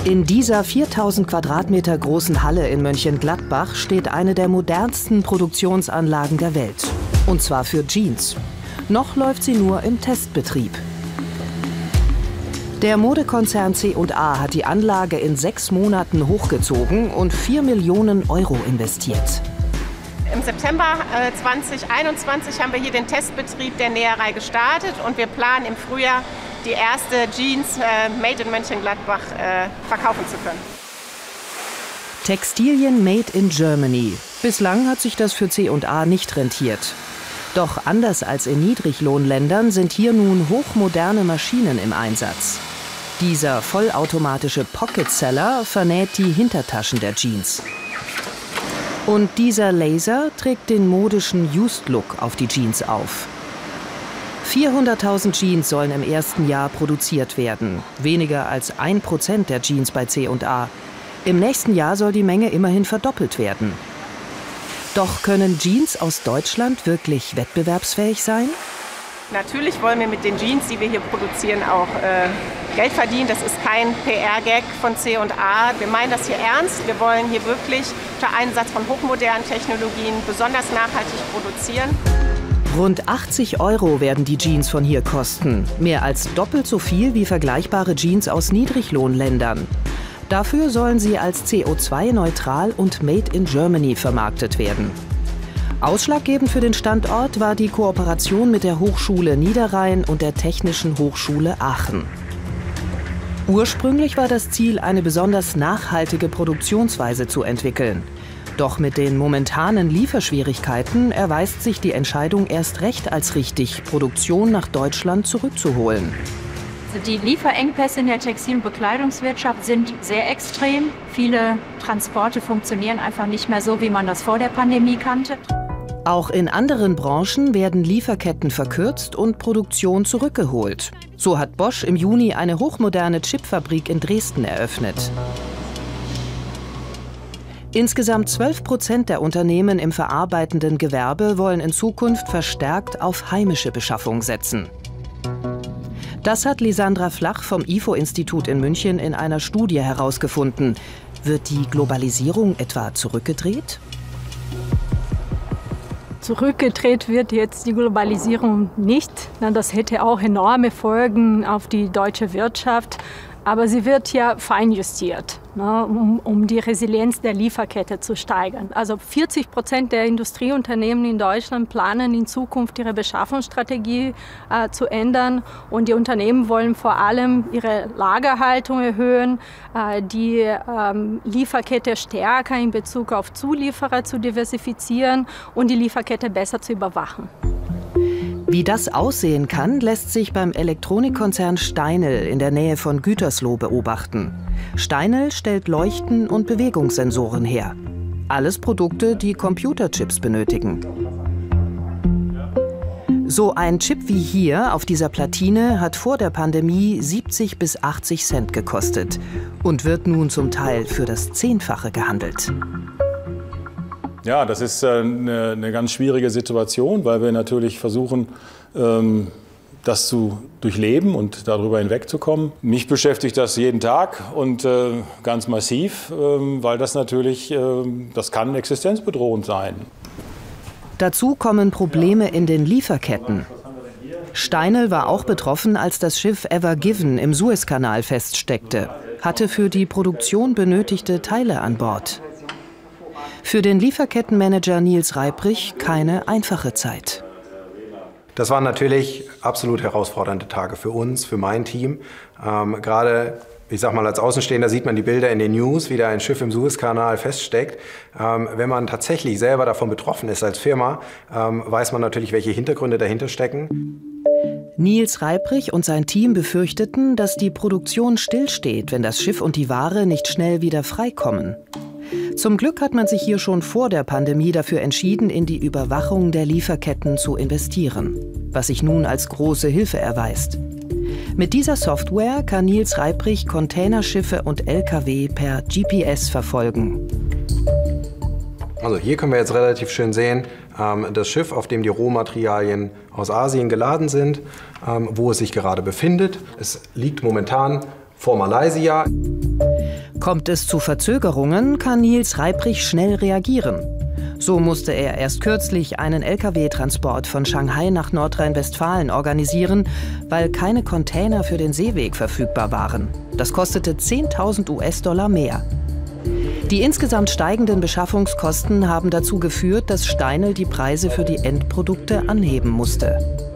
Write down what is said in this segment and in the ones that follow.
In dieser 4000 Quadratmeter großen Halle in Mönchengladbach steht eine der modernsten Produktionsanlagen der Welt. Und zwar für Jeans. Noch läuft sie nur im Testbetrieb. Der Modekonzern C&A hat die Anlage in 6 Monaten hochgezogen und 4 Millionen Euro investiert. Im September 2021 haben wir hier den Testbetrieb der Näherei gestartet und wir planen im Frühjahr die erste Jeans made in Mönchengladbach verkaufen zu können. Textilien made in Germany. Bislang hat sich das für C&A nicht rentiert. Doch anders als in Niedriglohnländern sind hier nun hochmoderne Maschinen im Einsatz. Dieser vollautomatische Pocket-Seller vernäht die Hintertaschen der Jeans. Und dieser Laser trägt den modischen Used-Look auf die Jeans auf. 400.000 Jeans sollen im ersten Jahr produziert werden. Weniger als 1% der Jeans bei C&A. Im nächsten Jahr soll die Menge immerhin verdoppelt werden. Doch können Jeans aus Deutschland wirklich wettbewerbsfähig sein? Natürlich wollen wir mit den Jeans, die wir hier produzieren, auch Geld verdienen. Das ist kein PR-Gag von C&A. Wir meinen das hier ernst. Wir wollen hier wirklich unter Einsatz von hochmodernen Technologien besonders nachhaltig produzieren. Rund 80 Euro werden die Jeans von hier kosten. Mehr als doppelt so viel wie vergleichbare Jeans aus Niedriglohnländern. Dafür sollen sie als CO2-neutral und Made in Germany vermarktet werden. Ausschlaggebend für den Standort war die Kooperation mit der Hochschule Niederrhein und der Technischen Hochschule Aachen. Ursprünglich war das Ziel, eine besonders nachhaltige Produktionsweise zu entwickeln. Doch mit den momentanen Lieferschwierigkeiten erweist sich die Entscheidung erst recht als richtig, Produktion nach Deutschland zurückzuholen. Die Lieferengpässe in der Textil- und Bekleidungswirtschaft sind sehr extrem. Viele Transporte funktionieren einfach nicht mehr so, wie man das vor der Pandemie kannte. Auch in anderen Branchen werden Lieferketten verkürzt und Produktion zurückgeholt. So hat Bosch im Juni eine hochmoderne Chipfabrik in Dresden eröffnet. Insgesamt 12% der Unternehmen im verarbeitenden Gewerbe wollen in Zukunft verstärkt auf heimische Beschaffung setzen. Das hat Lisandra Flach vom IFO-Institut in München in einer Studie herausgefunden. Wird die Globalisierung etwa zurückgedreht? Zurückgedreht wird jetzt die Globalisierung nicht. Das hätte auch enorme Folgen auf die deutsche Wirtschaft. Aber sie wird ja feinjustiert, um die Resilienz der Lieferkette zu steigern. Also 40% der Industrieunternehmen in Deutschland planen in Zukunft ihre Beschaffungsstrategie zu ändern. Und die Unternehmen wollen vor allem ihre Lagerhaltung erhöhen, die Lieferkette stärker in Bezug auf Zulieferer zu diversifizieren und die Lieferkette besser zu überwachen. Wie das aussehen kann, lässt sich beim Elektronikkonzern Steinl in der Nähe von Gütersloh beobachten. Steinl stellt Leuchten- und Bewegungssensoren her. Alles Produkte, die Computerchips benötigen. So ein Chip wie hier auf dieser Platine hat vor der Pandemie 70 bis 80 Cent gekostet und wird nun zum Teil für das 10-fache gehandelt. Ja, das ist eine ganz schwierige Situation, weil wir natürlich versuchen, das zu durchleben und darüber hinwegzukommen. Mich beschäftigt das jeden Tag und ganz massiv, weil das natürlich, das kann existenzbedrohend sein. Dazu kommen Probleme in den Lieferketten. Steinl war auch betroffen, als das Schiff Ever Given im Suezkanal feststeckte, hatte für die Produktion benötigte Teile an Bord. Für den Lieferkettenmanager Nils Reiprich keine einfache Zeit. Das waren natürlich absolut herausfordernde Tage für uns, für mein Team. Gerade, ich sag mal, als Außenstehender sieht man die Bilder in den News, wie da ein Schiff im Suezkanal feststeckt. Wenn man tatsächlich selber davon betroffen ist als Firma, weiß man natürlich, welche Hintergründe dahinter stecken. Nils Reiprich und sein Team befürchteten, dass die Produktion stillsteht, wenn das Schiff und die Ware nicht schnell wieder freikommen. Zum Glück hat man sich hier schon vor der Pandemie dafür entschieden, in die Überwachung der Lieferketten zu investieren, was sich nun als große Hilfe erweist. Mit dieser Software kann Nils Reiprich Containerschiffe und Lkw per GPS verfolgen. Also hier können wir jetzt relativ schön sehen, das Schiff, auf dem die Rohmaterialien aus Asien geladen sind, wo es sich gerade befindet. Es liegt momentan vor Malaysia. Kommt es zu Verzögerungen, kann Nils Reiprich schnell reagieren. So musste er erst kürzlich einen Lkw-Transport von Shanghai nach Nordrhein-Westfalen organisieren, weil keine Container für den Seeweg verfügbar waren. Das kostete 10.000 US-Dollar mehr. Die insgesamt steigenden Beschaffungskosten haben dazu geführt, dass Steinl die Preise für die Endprodukte anheben musste.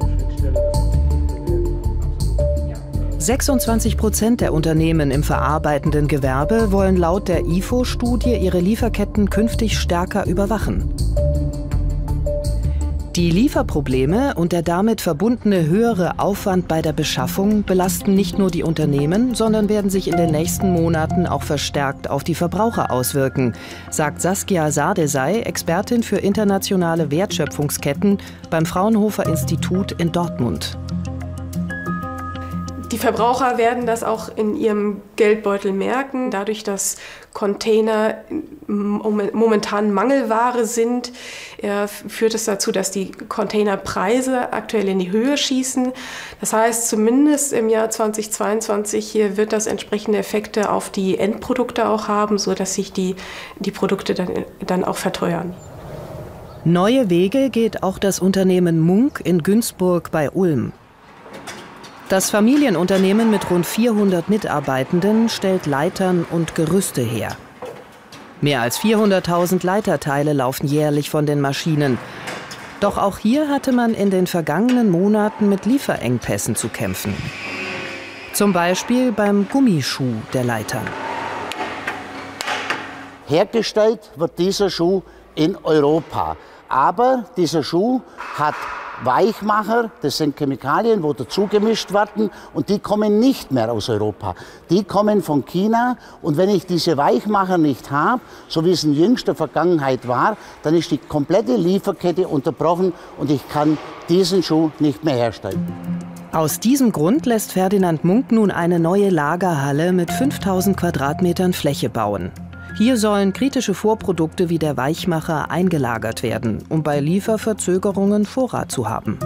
26% der Unternehmen im verarbeitenden Gewerbe wollen laut der IFO-Studie ihre Lieferketten künftig stärker überwachen. Die Lieferprobleme und der damit verbundene höhere Aufwand bei der Beschaffung belasten nicht nur die Unternehmen, sondern werden sich in den nächsten Monaten auch verstärkt auf die Verbraucher auswirken, sagt Saskia Sardesai, Expertin für internationale Wertschöpfungsketten beim Fraunhofer Institut in Dortmund. Die Verbraucher werden das auch in ihrem Geldbeutel merken. Dadurch, dass Container momentan Mangelware sind, führt es dazu, dass die Containerpreise aktuell in die Höhe schießen. Das heißt, zumindest im Jahr 2022 hier wird das entsprechende Effekte auf die Endprodukte auch haben, sodass sich die Produkte dann auch verteuern. Neue Wege geht auch das Unternehmen Munk in Günzburg bei Ulm. Das Familienunternehmen mit rund 400 Mitarbeitenden stellt Leitern und Gerüste her. Mehr als 400.000 Leiterteile laufen jährlich von den Maschinen. Doch auch hier hatte man in den vergangenen Monaten mit Lieferengpässen zu kämpfen. Zum Beispiel beim Gummischuh der Leitern. Hergestellt wird dieser Schuh in Europa. Aber dieser Schuh hat Weichmacher, das sind Chemikalien, wo dazu gemischt werden und die kommen nicht mehr aus Europa. Die kommen von China und wenn ich diese Weichmacher nicht habe, so wie es in jüngster Vergangenheit war, dann ist die komplette Lieferkette unterbrochen und ich kann diesen Schuh nicht mehr herstellen. Aus diesem Grund lässt Ferdinand Munk nun eine neue Lagerhalle mit 5000 Quadratmetern Fläche bauen. Hier sollen kritische Vorprodukte wie der Weichmacher eingelagert werden, um bei Lieferverzögerungen Vorrat zu haben.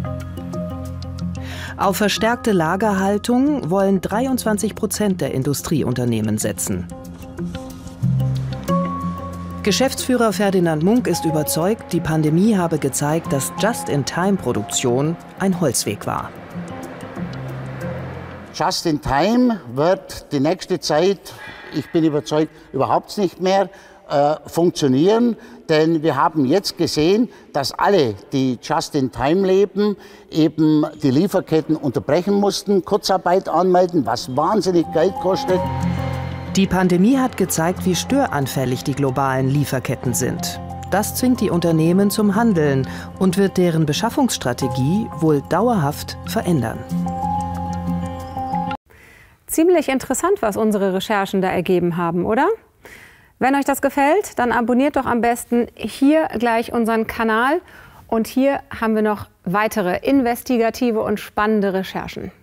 Auf verstärkte Lagerhaltung wollen 23% der Industrieunternehmen setzen. Geschäftsführer Ferdinand Munk ist überzeugt, die Pandemie habe gezeigt, dass Just-in-Time-Produktion ein Holzweg war. Just-in-Time wird die nächste Zeit, ich bin überzeugt, überhaupt nicht mehr funktionieren. Denn wir haben jetzt gesehen, dass alle, die Just-in-Time leben, eben die Lieferketten unterbrechen mussten, Kurzarbeit anmelden, was wahnsinnig Geld kostet. Die Pandemie hat gezeigt, wie störanfällig die globalen Lieferketten sind. Das zwingt die Unternehmen zum Handeln und wird deren Beschaffungsstrategie wohl dauerhaft verändern. Ziemlich interessant, was unsere Recherchen da ergeben haben, oder? Wenn euch das gefällt, dann abonniert doch am besten hier gleich unseren Kanal. Und hier haben wir noch weitere investigative und spannende Recherchen.